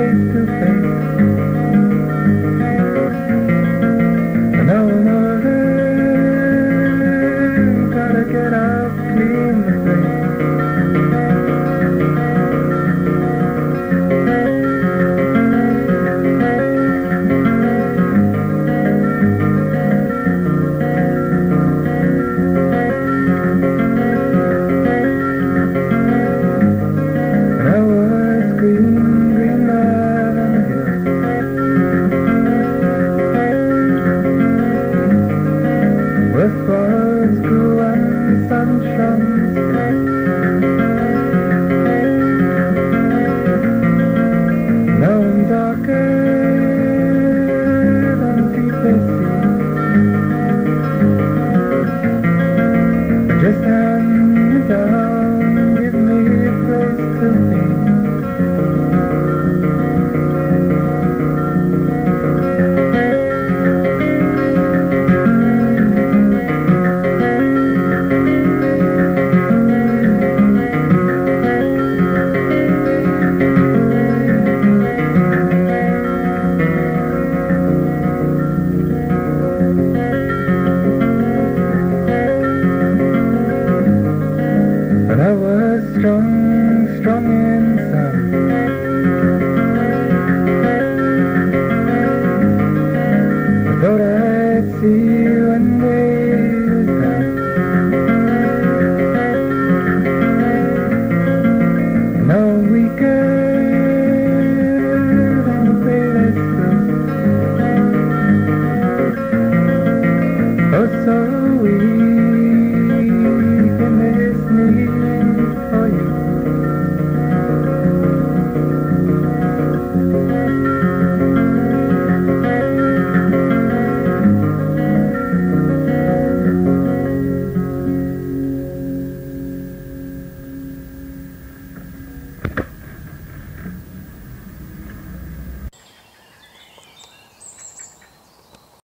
face to face. And now I'm alright, gotta get out, clean the place. Westwards grew and the sun shone still. Now I'm darker than deepest sea. But just hand me down, give me a place to be. But I was strong, strong inside.